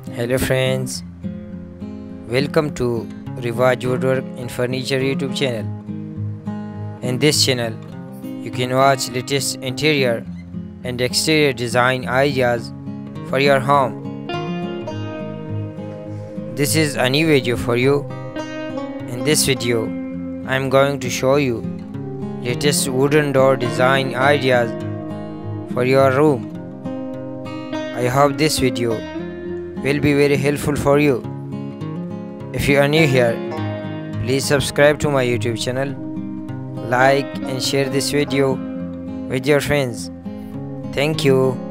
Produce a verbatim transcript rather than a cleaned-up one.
Hello friends, welcome to Riwaaj Woodwork and Furniture YouTube channel. In this channel, you can watch latest interior and exterior design ideas for your home. This is a new video for you. In this video, I am going to show you latest wooden door design ideas for your room. I hope this video will be very helpful for you. If you are new here, please subscribe to my YouTube channel, like and share this video with your friends. Thank you.